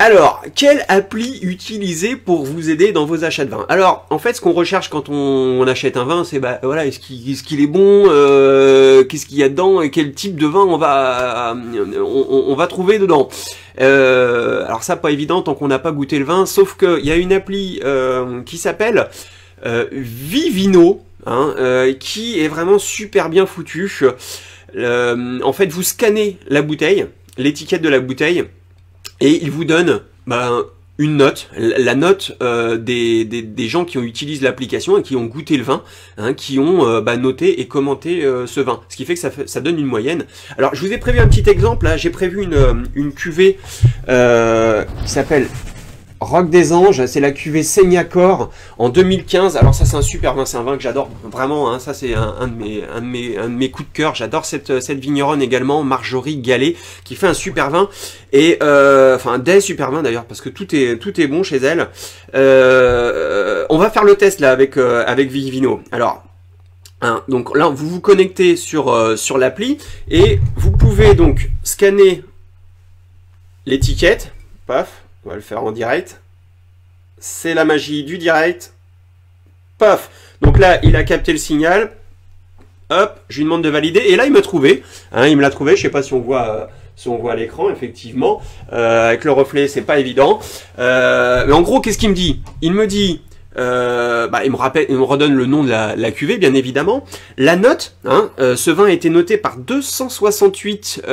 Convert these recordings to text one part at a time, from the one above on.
Alors, quelle appli utiliser pour vous aider dans vos achats de vin? Alors, en fait, ce qu'on recherche quand on achète un vin, c'est bah voilà, est-ce qu'il est bon, qu'est-ce qu'il y a dedans et quel type de vin on va trouver dedans. Alors ça, pas évident tant qu'on n'a pas goûté le vin, sauf que il y a une appli qui s'appelle Vivino, qui est vraiment super bien foutue. En fait, vous scannez la bouteille, l'étiquette de la bouteille. Et il vous donne une note, la note des gens qui ont utilisé l'application et qui ont goûté le vin, qui ont noté et commenté ce vin. Ce qui fait que ça donne une moyenne. Alors, je vous ai prévu un petit exemple, là, j'ai prévu une cuvée qui s'appelle Roc des Anges, c'est la cuvée Seignacor en 2015. Alors ça c'est un super vin, c'est un vin que j'adore vraiment, ça c'est un de mes coups de cœur. J'adore cette vigneronne également, Marjorie Gallet, qui fait un super vin et enfin des super vins d'ailleurs parce que tout est bon chez elle. On va faire le test là avec Vivino. Alors donc là vous vous connectez sur l'appli et vous pouvez donc scanner l'étiquette, paf. On va le faire en direct. C'est la magie du direct. Paf. Donc là, il a capté le signal. Hop, je lui demande de valider. Et là, il m'a trouvé. Il me l'a trouvé. Je sais pas si on voit à l'écran, effectivement. Avec le reflet, c'est pas évident. Mais en gros, qu'est-ce qu'il me dit? Il me dit... il me redonne le nom de la cuvée, bien évidemment. La note, ce vin a été noté par 268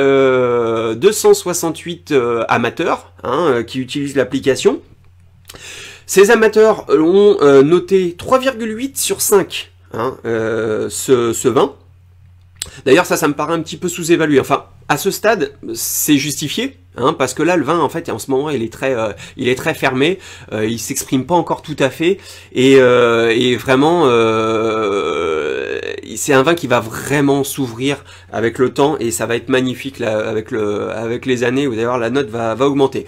amateurs qui utilisent l'application. Ces amateurs ont noté 3,8 sur 5 ce vin. D'ailleurs, ça me paraît un petit peu sous-évalué. Enfin, à ce stade, c'est justifié, parce que là, le vin, en fait, en ce moment, il est très fermé. Il s'exprime pas encore tout à fait, et vraiment, c'est un vin qui va vraiment s'ouvrir avec le temps, et ça va être magnifique là, avec les années. Vous allez voir, la note va augmenter.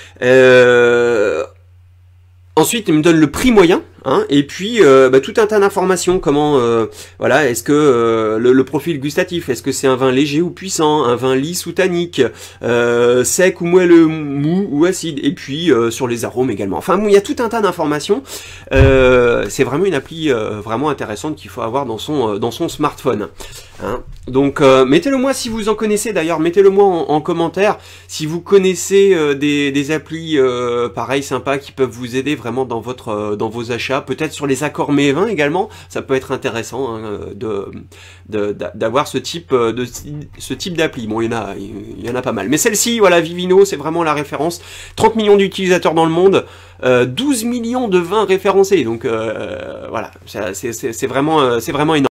Ensuite, il me donne le prix moyen, et puis tout un tas d'informations. Comment, voilà, est-ce que le profil gustatif, est-ce que c'est un vin léger ou puissant, un vin lisse ou tannique, sec ou moelleux, mou ou acide, et puis sur les arômes également. Enfin, il y a tout un tas d'informations. C'est vraiment une appli vraiment intéressante qu'il faut avoir dans son smartphone. Donc mettez-le moi si vous en connaissez, d'ailleurs mettez-le moi en commentaire si vous connaissez des applis pareil sympas qui peuvent vous aider vraiment dans vos achats, peut-être sur les accords mets et vins également, ça peut être intéressant d'avoir ce type d'appli. Bon, il y en a pas mal, mais celle-ci, voilà, Vivino, c'est vraiment la référence. 30 millions d'utilisateurs dans le monde, 12 millions de vins référencés, donc voilà, c'est vraiment énorme.